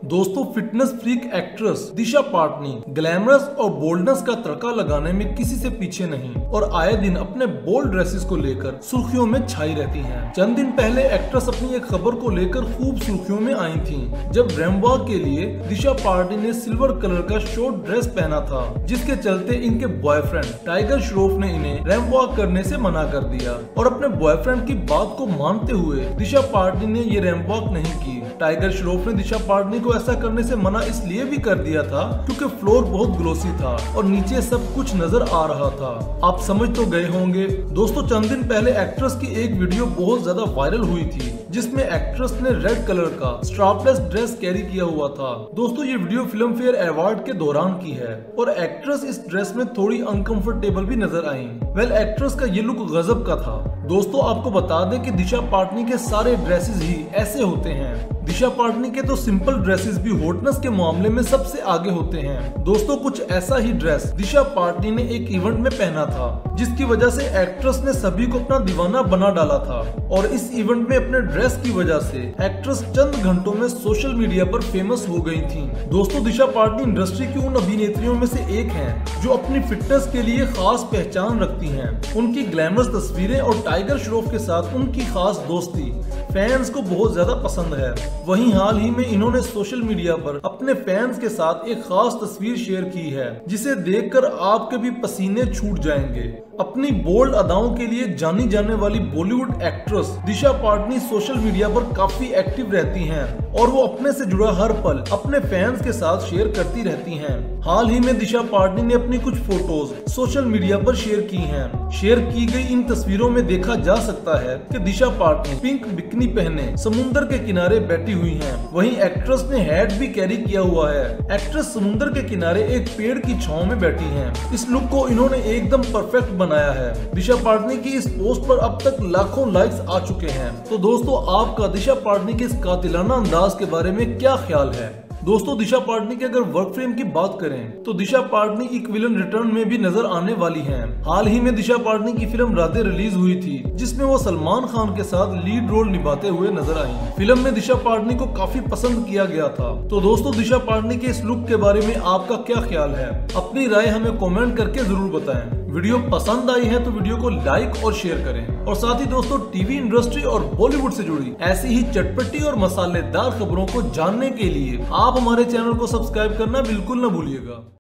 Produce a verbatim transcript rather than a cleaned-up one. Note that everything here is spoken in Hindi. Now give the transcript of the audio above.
दोस्तों fitness freak actress Disha Patani glamorous और बोल्डनेस का तड़का लगाने में किसी से पीछे नहीं और आए दिन अपने बोल्ड ड्रेसेस को लेकर सुर्खियों में छाई रहती हैं। चंद दिन पहले एक्ट्रेस अपनी एक खबर को लेकर खूब सुर्खियों में आई थी, जब रैंप वॉक के लिए दिशा पाटनी ने सिल्वर कलर का शॉर्ट ड्रेस पहना था, जिसके चलते इनके बॉयफ्रेंड टाइगर श्रॉफ ने इन्हें रैंप वॉक करने से मना कर दिया और अपने बॉयफ्रेंड की बात को मानते हुए दिशा पाटनी ने ये रैंप वॉक नहीं की। टाइगर श्रॉफ ने दिशा पाटनी को ऐसा करने से मना इसलिए भी कर दिया था क्योंकि फ्लोर बहुत ग्लोसी था और नीचे सब कुछ नजर आ रहा था। आप समझ तो गए होंगे। दोस्तों चंद दिन पहले एक्ट्रेस की एक वीडियो बहुत ज्यादा वायरल हुई थी, जिसमें एक्ट्रेस ने रेड कलर का स्ट्रैपलेस ड्रेस कैरी किया हुआ था। दोस्तों ये वीडियो फिल्म फेयर अवार्ड के दौरान की है और एक्ट्रेस इस ड्रेस में थोड़ी अनकंफर्टेबल भी नजर आई। वेल एक्ट्रेस का ये लुक गजब का था। दोस्तों आपको बता दें कि दिशा पाटनी के सारे ड्रेसेस ही ऐसे होते हैं। दिशा पाटनी के तो सिंपल ड्रेसेस भी हॉटनेस के मामले में सबसे आगे होते हैं। दोस्तों कुछ ऐसा ही ड्रेस दिशा पाटनी ने एक इवेंट में पहना था, जिसकी वजह से एक्ट्रेस ने सभी को अपना दीवाना बना डाला था और इस इवेंट में अपने ड्रेस की वजह से एक्ट्रेस चंद घंटों में सोशल मीडिया पर फेमस हो गई थी। दोस्तों दिशा पाटनी इंडस्ट्री की उन अभिनेत्रियों में से एक हैं जो अपनी फिटनेस के लिए खास पहचान रखती हैं। उनकी ग्लैमरस तस्वीरें और टाइगर श्रॉफ के साथ उनकी खास दोस्ती फैंस को बहुत ज्यादा पसंद है। वहीं हाल ही में इन्होंने सोशल मीडिया पर अपने फैंस के साथ एक खास तस्वीर शेयर की है, जिसे देखकर आपके भी पसीने छूट जाएंगे। अपनी बोल्ड अदाओं के लिए जानी जाने वाली Bollywood actress Disha Patani social media पर काफी एक्टिव रहती हैं और वो अपने से जुड़ा हर पल अपने फैंस के साथ शेयर करती रहती हैं। हाल ही में दिशा पाटनी ने अपनी कुछ फोटोज सोशल मीडिया पर शेयर की हैं। शेयर की गई इन तस्वीरों में देखा जा सकता है कि दिशा पाटनी पिंक बिकनी पहने समुद्र के किनारे बैठी हुई हैं। वहीं एक्ट्रेस ने हैट भी कैरी किया हुआ है। एक्ट्रेस समुद्र के किनारे एक पेड़ की छांव में बैठी हैं। इस लुक को इन्होंने एकदम परफेक्ट बनाया है। दिशा पाटनी की इस पोस्ट पर अब तक लाखों लाइक्स आ चुके हैं। तो दोस्तों आपका दिशा पाटनी के इस कातिलाना अंदाज के बारे में क्या ख्याल है? दोस्तों दिशा पाटनी के अगर वर्क फ्रेम की बात करें तो दिशा पाटनी एक विलन रिटर्न में भी नजर आने वाली हैं। हाल ही में दिशा पाटनी की फिल्म राधे रिलीज हुई थी, जिसमें वो सलमान खान के साथ लीड रोल निभाते हुए नजर आई। फिल्म में दिशा पाटनी को काफी पसंद किया गया था। तो दोस्तों दिशा पाटनी के इस लुक के बारे में आपका क्या ख्याल है? अपनी राय हमें कॉमेंट करके जरूर बताएं। वीडियो पसंद आई है तो वीडियो को लाइक और शेयर करें और साथ ही दोस्तों टीवी इंडस्ट्री और बॉलीवुड से जुड़ी ऐसी ही चटपटी और मसालेदार खबरों को जानने के लिए आप हमारे चैनल को सब्सक्राइब करना बिल्कुल न भूलिएगा।